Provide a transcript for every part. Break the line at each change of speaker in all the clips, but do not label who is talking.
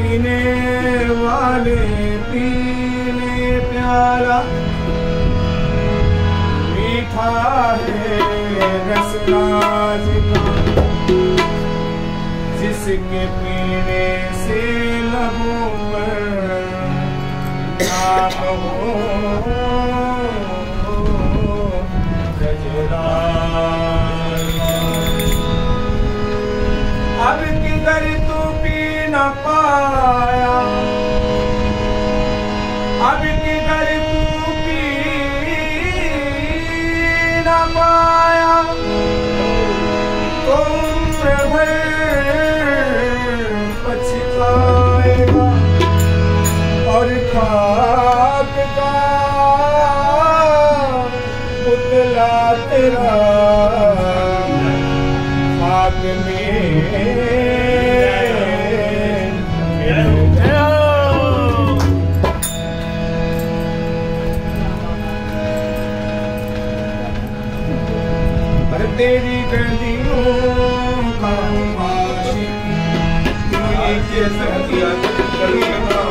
पीने वाले पीने प्याला मीठा है रसराज का, जिसके पीने से लबों पर नाम हो गजरा। अब किधर तू पी न पाया, अब किधर तू पी न पाया, तो उम्र भर पछताएगा। और खाक का पुतला तेरा खाक में तेरी गलियों का आशिक ये सदिया करेगा।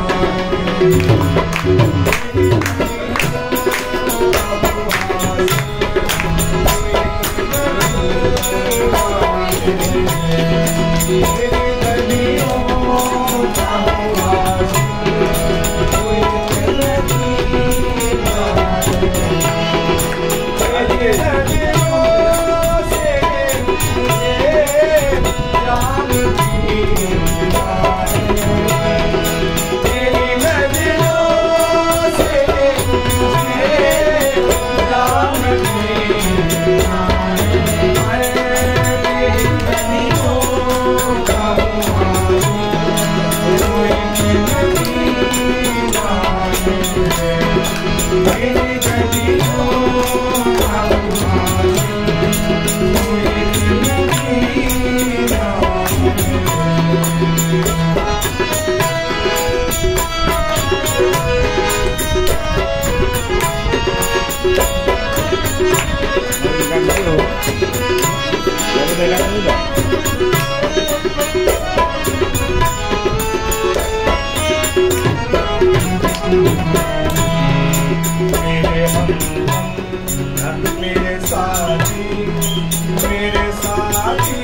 मेरे साथी मेरे साथी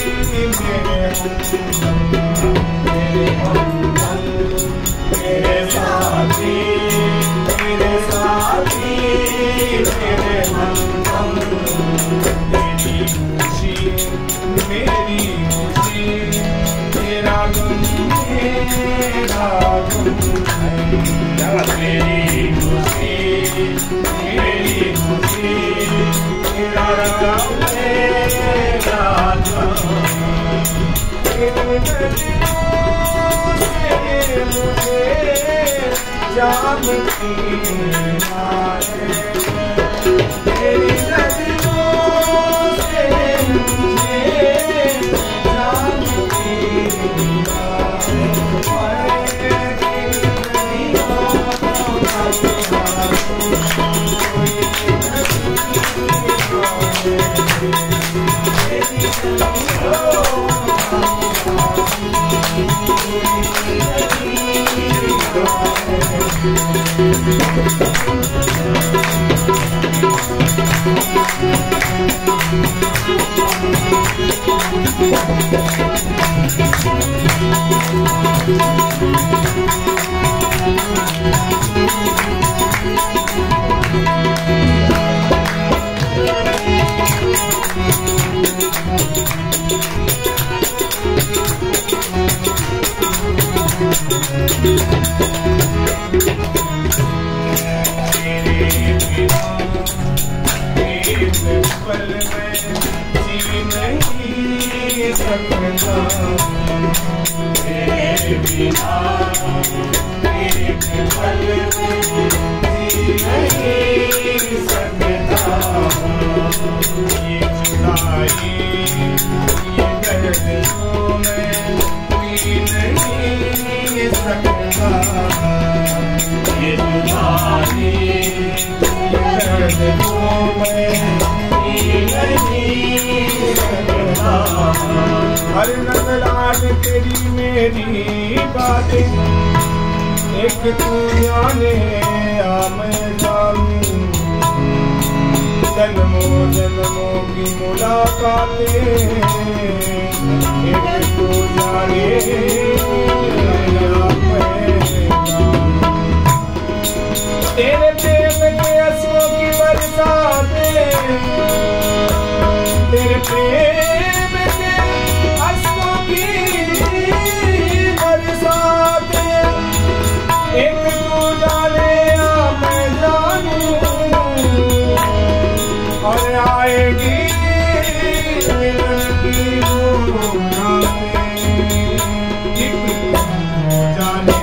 मेरे मेरे साथी मेरे साथी मेरे तेरी खुशी मेरी खुशी, तेरा गम मेरा गम है। तेरी खुशी मेरी खुशी, तेरा गम मेरा गम। मुझे जानती है तेरी नजरों से, मुझे जानती पल में जी नहीं सकता, तेरे बिना एक पल में जी नहीं सकता। ये जुदाई ये दर्द जो मैं पी नहीं सकता, ये जुदाई ये दर्द जो मैं नहीं सकता। हर नंदलाल तेरी मेरी बातें एक तू जाने या मैं जानूं। जन्मों जन्मों की मुलाकातें एक तू जाने या मैं जानूं। तेरे प्रेम के आंसुओं की बरसातें, तेरे प्रेम के आंसुओं की बरसातें एक तू जाने या मैं जानूं। और आएगी मिलन की वो रातें एक तू जाने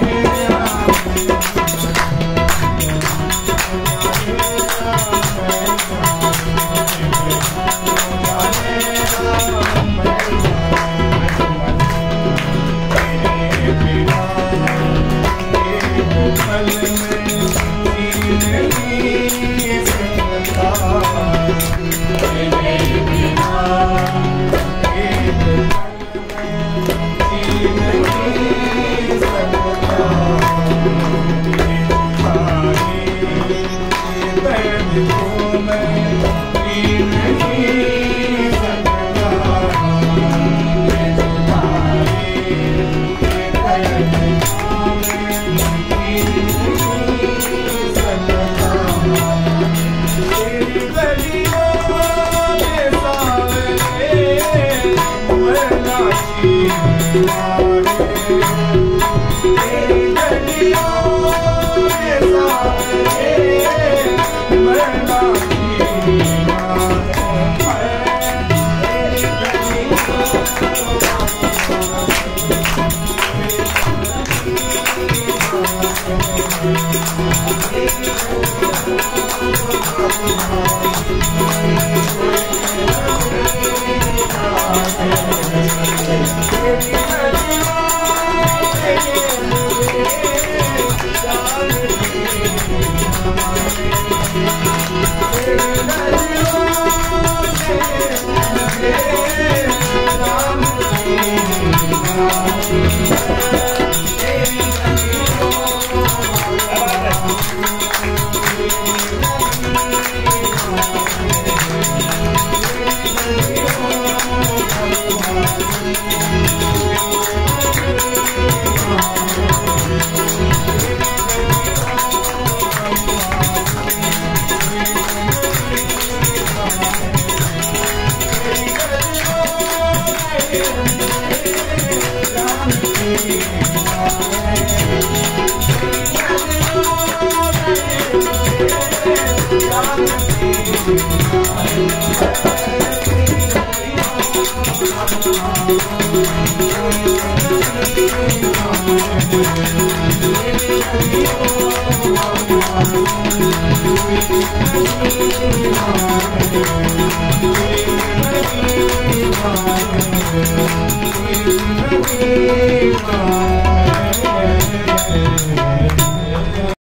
Thank you.